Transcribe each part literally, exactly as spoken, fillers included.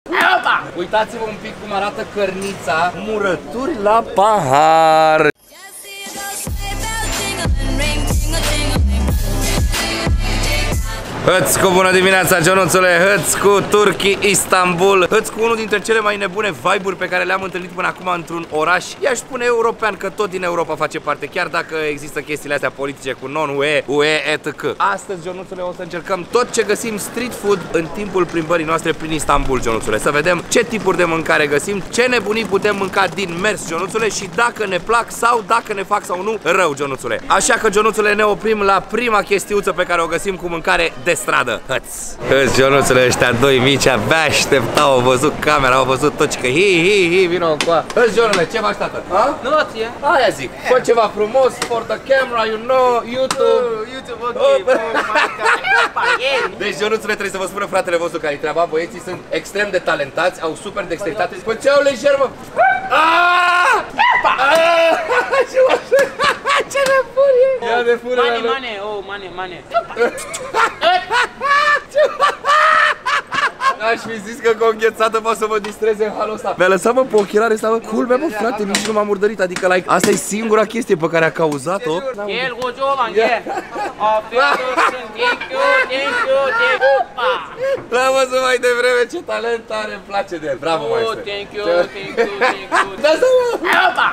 Uitați-vă un pic cum arată cărnița. Murături la pahar. Hăț cu bună dimineața, Ionuțule, hăț cu Turkey Istanbul, hăț cu unul dintre cele mai nebune vibe-uri pe care le-am întâlnit până acum într-un oraș. I-aș spune european, că tot din Europa face parte, chiar dacă există chestiile astea politice cu non-U E, U E, et cetera. Astăzi, Ionuțule, o să încercăm tot ce găsim street food în timpul plimbării noastre prin Istanbul, Ionuțule. Să vedem ce tipuri de mâncare găsim, ce nebunii putem mânca din mers, Ionuțule, și dacă ne plac sau dacă ne fac sau nu rău, Ionuțule. Așa că, Ionuțule, ne oprim la prima chestiuță pe care o găsim cu mâncare de stradă. Hăț! Hăț, Ionuțule, ăștia doi mici abia așteptau, au văzut camera, au văzut tot, că hi, hi, hi, vino încoa. Hăț, Ionuțule, ce faci, tată? Ha? Nu, ție? Aia zic, fă ceva frumos, for the camera, you know, YouTube. Uh, YouTube, ok, oh, deci, Ionuțule, trebuie să vă spună fratele vostru care-i treaba, băieții sunt extrem de talentați, au super dexteritate. Păi ce au lejer, mă? Ce nebunie! Ia de fură. Mane, mane, oh, mane, mane. Aș fi zis că cu o înghețată poate să mă distreze în halul ăsta. Mi-a lăsat, mă, pe ochelare ăsta, mă, culmea, mă, frate, nici nu m-am murdărit. Adică, like, asta e singura chestie pe care a cauzat-o. El cu Jovan, e. Thank you, thank you, thank you. L-am văzut mai devreme, ce talent are, îmi place de el. Bravo, maestre. Oh, thank you, thank you, thank you. Da-ți mă!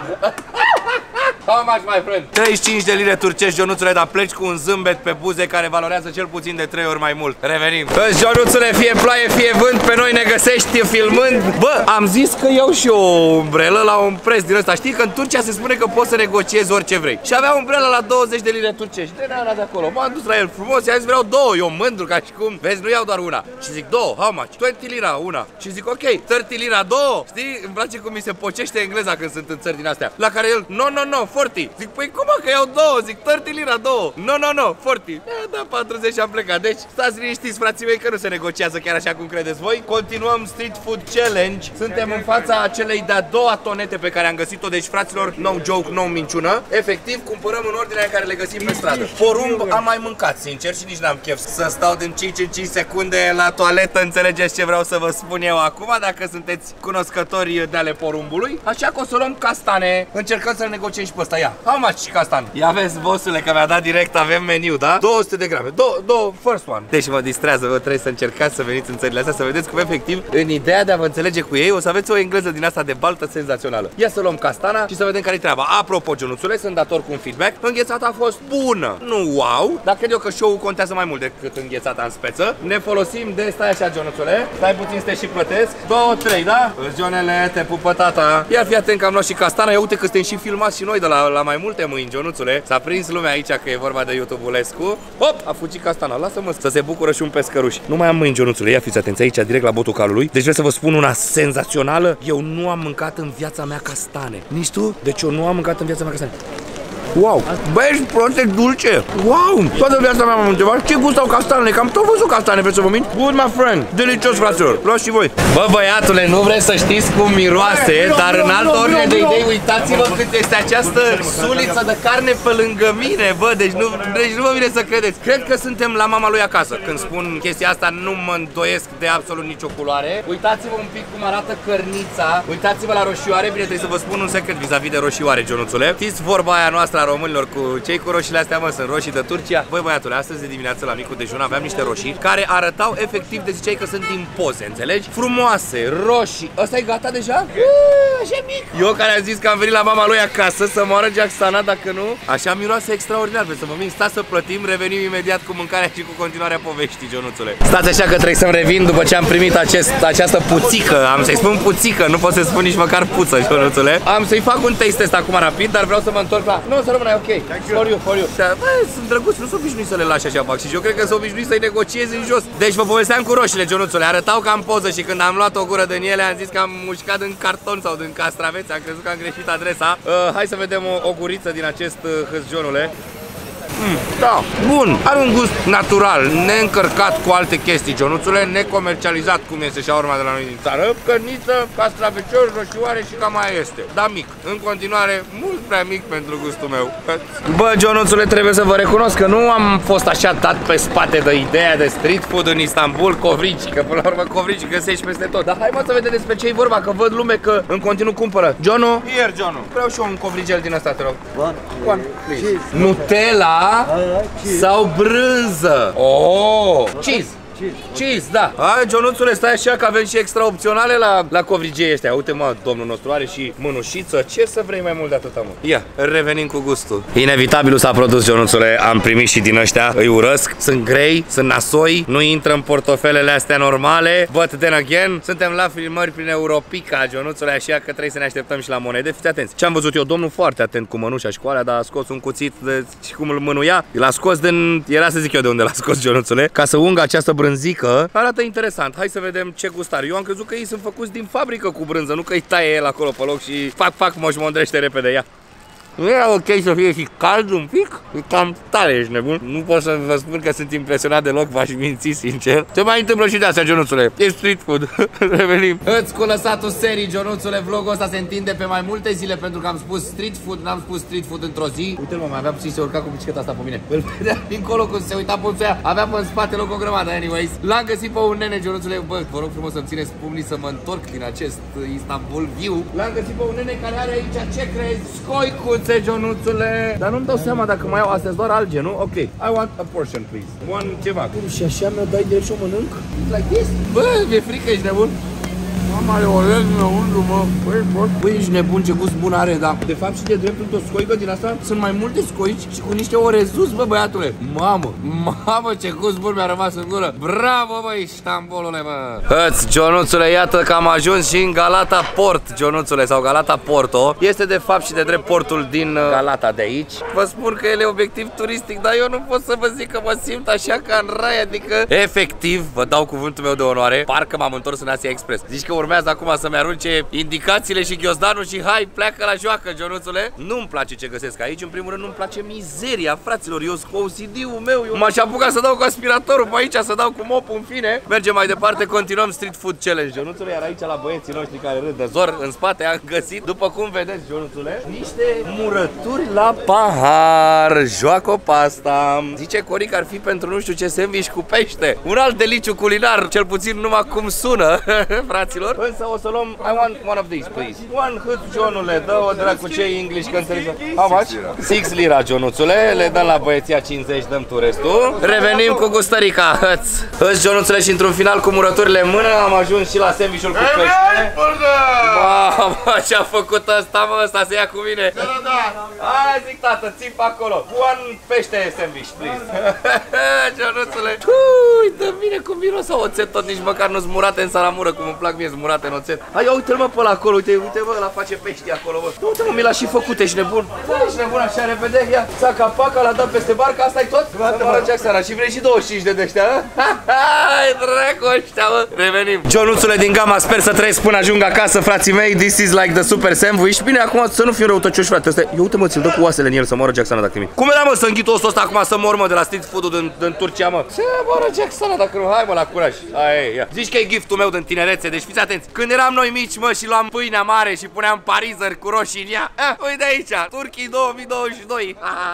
How much, my friend? treizeci și cinci de lire turcești, Ionuțule, dar pleci cu un zâmbet pe buze care valorează cel puțin de trei ori mai mult. Revenim. Bă, Ionuțule, fie ploaie, fie vânt, pe noi ne găsești filmând. Bă, am zis că iau și o umbrelă la un preț din ăsta. Știi că în Turcia se spune că poți să negociezi orice vrei. Și avea umbrelă la douăzeci de lire turcești. De neana de acolo. M-am dus la el frumos, i-am zis vreau două, eu mândru ca și cum. Vezi, nu iau doar una. Și zic două, how much? douăzeci lira una. Și zic ok, treizeci lira două. Știi? Îmi place cum mi se pocește engleza când sunt în țări din astea. La care el, no, no, no, patruzeci. Zic, păi cum că iau două? Zic, treizeci lira două. No, no, no, patruzeci. E, da, patruzeci și am plecat. Deci, stați liniștiți, frații mei, că nu se negociază chiar așa cum credeți voi. Continuăm Street Food Challenge. Suntem în fața acelei de-a doua tonete pe care am găsit-o. Deci, fraților, no joke, no minciună. Efectiv, cumpărăm în ordinea în care le găsim pe stradă. Porumb am mai mâncat, sincer, și nici n-am chef să stau din cinci în cinci secunde la toaletă. Înțelegeți ce vreau să vă spun eu acum, dacă sunteți cunoscători de ale porumbului. Așa că o să luăm castane. Încercăm să negociem și pe ăsta. Ia, how much castan? Ia vezi, bossule, că mi-a dat direct, avem meniu, da? două sute de grame. Două, două, first one. Deci mă distrează, vă trebuie să încercați să veniți în țările astea, să vedeți cum efectiv, în ideea de a vă înțelege cu ei, o să aveți o engleză din asta de baltă senzațională. Ia să luăm castana și să vedem care-i treaba. Apropo, Ionuțule, sunt dator cu un feedback. Înghețata a fost bună. Nu wow, dar cred eu că show-ul contează mai mult decât înghețata în speță. Ne folosim de, stai așa, Ionuțule. Stai puțin să te și plătesc. două, trei, da? Zionele, te pupă tata. Iar fii atent că am luat și castana. Ia uite că suntem și filmați și noi de la, la mai multe mâini, Ionuțule. S-a prins lumea aici că e vorba de YouTube-ulescu. Hop, a fugit castana. Lasă-mă să se bucură și un pescăruș. Nu mai am mâini, Ionuțule. Ia fiți atenți aici, direct la botul calului. Deci vreau să vă spun una senzațională. Eu nu am mâncat în viața mea castane. Nici tu? Deci eu nu am mâncat în viața mea castane. Wow! Băi, ești prost, e dulce! Wow! Toată viața mea m-am întrebat ce gust au castanele, că am tot văzut castane, vreți să vă mint? Good, my friend! Delicios, fraților! Luați și voi! Bă, băiatule, nu vreți să știți cum miroase, dar în altă ordine de idei, uitați-vă cât este această suliță de carne pe lângă mine, bă, deci nu, deci nu vă vine să credeți. Cred că suntem la mama lui acasă. Când spun chestia asta, nu mă îndoiesc de absolut nicio culoare. Uitați-vă un pic cum arată cărnița, uitați-vă la roșioare, bine, trebuie să vă spun un secret vis-a-vis de roșioare, Ionuțule. Știți vorba aia noastră a românilor cu cei cu roșiile astea, mă, sunt roșii de Turcia. Băi, băiatule, astăzi de dimineață la micul dejun aveam niște roșii care arătau efectiv, de ziceai că sunt din poze, înțelegi? Frumoase, roșii. Ăsta e gata deja? Așa mic. Eu care am zis că am venit la mama lui acasă să moară Jacksana, dacă nu. Așa miroase extraordinar, vreți să vă mint? Stați să plătim, revenim imediat cu mâncarea și cu continuarea poveștii, Ionuțule. Stați așa că trebuie să-mi revin după ce am primit acest, această puțică. Am să-i spun puțică, nu pot să spun nici măcar puță, Ionuțule. Am să-i fac un taste test acum rapid, dar vreau să mă întorc la... Nu, să rămână, ok. For you, for you. Da, bă, sunt drăguți, nu sunt obișnuit să le lași așa bag și eu cred că sunt obișnuit să-i negociezi în jos. Deci vă povesteam cu roșiile, Ionuțule, arătau ca în poză și când am luat o gură din ele am zis că am mușcat în carton sau din castraveți, am crezut că am greșit adresa. Uh, hai să vedem o, o guriță din acest uh, hâzjonule. Mm, da, bun, are un gust natural, neîncărcat cu alte chestii, Ionuțule, necomercializat cum este shawarma de la noi din țară. Cărniță, castraveciori, roșioare și cam mai este. Dar mic, în continuare, mult prea mic pentru gustul meu. Bă, Ionuțule, trebuie să vă recunosc că nu am fost așa dat pe spate de ideea de street food în Istanbul, covrici, că până la urmă covrici găsești peste tot. Dar hai mă să vedem despre ce e vorba, că văd lume că în continuu cumpără. Jono, here, Jono. Vreau și eu un covrigel din ăsta, te rog. One, One please. Nutella sau brânză? Oh, cheese. Cheese, da. Hai, Ionuțule, stai așa că avem și extra opționale la, la covrigei ăștia. Uite, mă, domnul nostru are și mânușiță. Ce să vrei mai mult de atâta, mă? Ia, revenim cu gustul. Inevitabilul s-a produs, Ionuțule. Am primit și din ăștia. Îi urăsc. Sunt grei, sunt nasoi. Nu intră în portofelele astea normale. But then again, suntem la filmări prin Europica, Ionuțule, așa că trebuie să ne așteptăm și la monede. Fiți atenți. Ce am văzut eu, domnul foarte atent cu mănușa și cu alea, dar a scos un cuțit de și cum îl mânuia. L-a scos din... Era să zic eu de unde l-a scos, Ionuțule, ca să ungă această brânză. Brânzică, arată interesant. Hai să vedem ce gustare. Eu am crezut că ei sunt făcuți din fabrică cu brânză, nu că îi taie el acolo pe loc și fac, fac, moșmondrește repede. Ia. Nu era ok să fie și cald un pic? E cam tare, ești nebun. Nu pot să vă spun că sunt impresionat deloc, v-aș minți sincer. Se mai întâmplă și de astea, Ionuțule. E street food. Revenim. Îți cu lăsatul serii, Ionuțule. Vlogul ăsta se întinde pe mai multe zile pentru că am spus street food, n-am spus street food într-o zi. Uite-l, mă, mai avea puțin, se urca cu bicicleta asta pe mine. Îl vedea dincolo când se uita pe ea. Avea pe în spate loc o grămadă, anyways. L-am găsit pe un nene, Ionuțule. Bă, vă rog frumos să-mi țineți pumnii să mă întorc din acest Istanbul view. L-am găsit pe un nene care are aici, ce crezi? Scoicuțe, Ionuțule. Dar nu-mi dau seama dacă mai au astea doar alge, nu? Ok, I want a portion, please. One ceva. Cum și așa mi-o dai de și o mănânc? Like this? Bă, mi-e frică, ești nebun? Mama, are orez înăuntru, mă. Băi, bă, băi, ești nebun, ce gust bun are, dar de fapt și de drept într-o scoică din asta sunt mai multe scoici și cu niște orezus, bă, băiatule. Mamă, mamă, ce gust bun mi-a rămas în gură. Bravo, băi, Istanbulule, mă. Hăți, Ionuțule, iată că am ajuns și în Galata Port, Ionuțule, sau Galata Porto. Este de fapt și de drept portul din Galata de aici. Vă spun că el e obiectiv turistic, dar eu nu pot să vă zic că mă simt așa ca în rai, adică efectiv, vă dau cuvântul meu de onoare, parcă m-am întors în Asia Express. Zici că urmează acum să-mi arunce indicațiile și ghiozdanul și hai, pleacă la joacă, Ionuțule. Nu-mi place ce găsesc aici, în primul rând nu-mi place mizeria, fraților, eu cu O C D-ul meu, eu m-aș apuca să dau cu aspiratorul pe aici, să dau cu mopul, în fine. Mergem mai departe, continuăm Street Food Challenge, Ionuțule, iar aici la băieții noștri care râd de zor, în spate am găsit, după cum vedeți, Ionuțule, niște murături la pahar. Joacă pasta. Zice Cori că ar fi pentru nu știu ce sandwich cu pește. Un alt deliciu culinar, cel puțin numai cum sună, fraților. Însă o să luăm, I want one of these, please. One hât, Ionule, dă-o dracu ce English, că înțelegi. How much? six lira, Ionuțule, le dăm la băieția cincizeci, dăm tu restul. Revenim cu gustărica, hăț. Hăț, Ionuțule, și într-un final cu murăturile în mână am ajuns și la sandwich-ul cu pește. Mamă, ce-a făcut ăsta, mă, ăsta se ia cu mine. Hai, zic, tată, țin pe acolo. One pește sandwich, please. Ionuțule. Ui, dă bine cu miros a oțet, tot nici măcar nu-s murate în salamură, cum îmi plac mie zmurate în oțet. Hai, ia uite-l, mă, pe ăla acolo, uite, uite, mă, ăla face pești acolo, mă. Uite, mă, mi l-a și făcut, ești nebun. Ești nebun așa repede, ia, saca paca, l-a dat peste barca, asta e tot? Să mă arăceac seara și vrei și douăzeci și cinci de ăștia, hă? Hai, dracu ăștia, mă. Revenim. Ionuțule din Gama, sper să trăiesc până ajung acasă, frații mei. This is like the super sandwich. Bine, acum să nu fiu răutăcioși, frate. Asta, eu uite, mă, ți-l dă cu oasele în el să moară Jacksana dacă mi. Cum era, mă, să înghit ostul ăsta acum să mor, mă, de la street food-ul din, din Turcia, mă? Ce moară Jacksana dacă nu? Hai, mă, la curaj. Hai, ia. Zici că e giftul meu din tinerețe, deci fiți atenți. Când eram noi mici, mă, și luam pâinea mare și puneam parizări cu roșii în ea, eh, uite aici, Turkii două mii douăzeci și doi.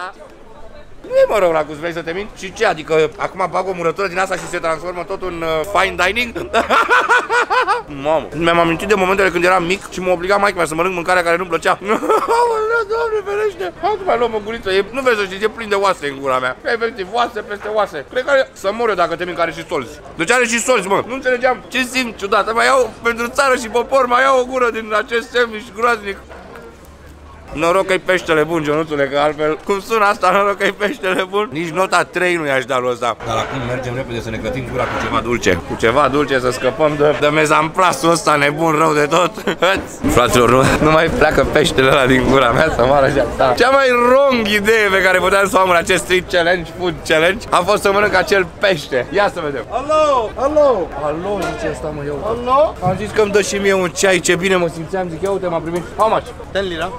Nu e, mă, rău, Racus, vrei să te mint? Și ce? Adică acum bag o murătură din asta și se transformă tot în uh, fine dining? Mamă, mi-am amintit de momentele când eram mic și mă obliga maica mea să mănânc mâncarea care nu-mi plăcea. Doamne ferește! Hai mai luăm o guriță, e, nu vezi să știi, e plin de oase în gura mea. Efectiv, oase peste oase. Cred că are, să mor eu dacă te mint, că are și solzi. Deci are și solzi, mă. Nu înțelegeam ce simt ciudat. Mai iau pentru țară și popor, mai iau o gură din acest sandwich groaznic. Noroc că-i peștele bun, Ionuțule, că altfel, cum sună asta, noroc că-i peștele bun? Nici nota trei nu i-aș da lui ăsta. Dar acum mergem repede să ne cătim gura cu ceva dulce. Cu ceva dulce să scăpăm de, de mezamplasul ăsta nebun rău de tot. Fraților, nu, nu mai pleacă peștele ăla din gura mea să moară așa. Cea mai wrong idee pe care puteam să o am în acest street challenge, food challenge, a fost să mănânc acel pește. Ia să vedem. Alo, alo, alo, zice asta, mă, eu. Alo? Am zis că îmi dă și mie un ceai, ce bine mă simțeam, zic, ia uite, m-am primit. How much? ten lira. ten lira.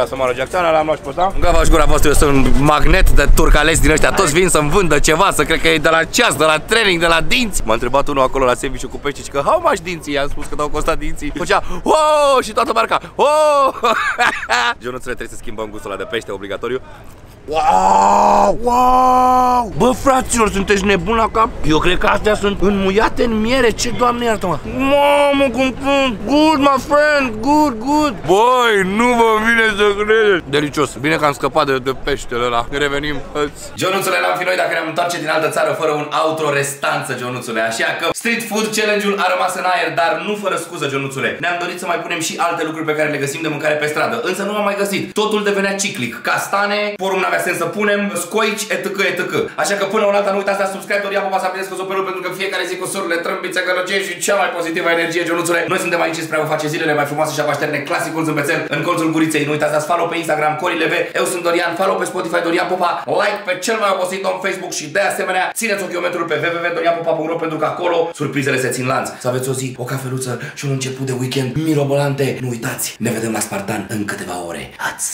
vrea Samuel Jackson, l-am luat și pe ăsta. Gava și gura voastră, eu sunt un magnet de turcales din ăștia, toți vin să-mi vândă ceva, să cred că e de la ceas, de la training, de la dinți. M-a întrebat unul acolo la sandwich cu pește, că how much dinții? I-am spus că dau costat dinții. Făcea, oh, și toată marca, oh! Jonuțule, trebuie să schimbăm gustul ăla de pește obligatoriu. Wow! Wow! Bă, fraților, sunteți nebuni la cap? Eu cred că astea sunt înmuiate în miere. Ce, Doamne iartă-mă? Mamă, cum sunt! Good, my friend! Good, good! Băi, nu vă vine să credeți! Delicios! Bine că am scăpat de, de peștele ăla. Ne revenim. Jonuțule, n-am fi noi dacă ne-am întoarce din altă țară fără un autorestanță, Jonuțule. Așa că Street Food Challenge-ul a rămas în aer, dar nu fără scuză, Jonuțule. Ne-am dorit să mai punem și alte lucruri pe care le găsim de mâncare pe stradă, însă nu am mai găsit. Totul devenea ciclic. Castane, porumb n-avea sens să punem, scoici, etc, etc. Așa că până una alta nu uitați să subscribe, Doria Popa să aprindeți căsopelul, pentru că fiecare zi cu sururile, trâmbițe, gălăgie și cea mai pozitivă energie, Jonuțule. Noi suntem aici spre a vă face zilele mai frumoase și a vă așterne clasicul zâmbețel în colțul guriței. Nu uitați să follow pe Instagram Corile V, eu sunt Dorian, follow pe Spotify Dorian Popa, like pe cel mai obosit om Facebook și de asemenea țineți ochiometrul pe w w w punct dorian popa punct ro pentru că acolo surprizele se țin lanț. Să aveți o zi, o cafeluță și un început de weekend mirobolante. Nu uitați, ne vedem la Spartan în câteva ore. Ați!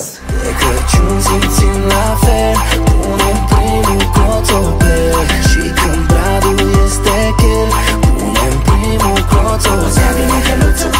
Punem primul cotopel și când bradul este chel, punem primul cotopel.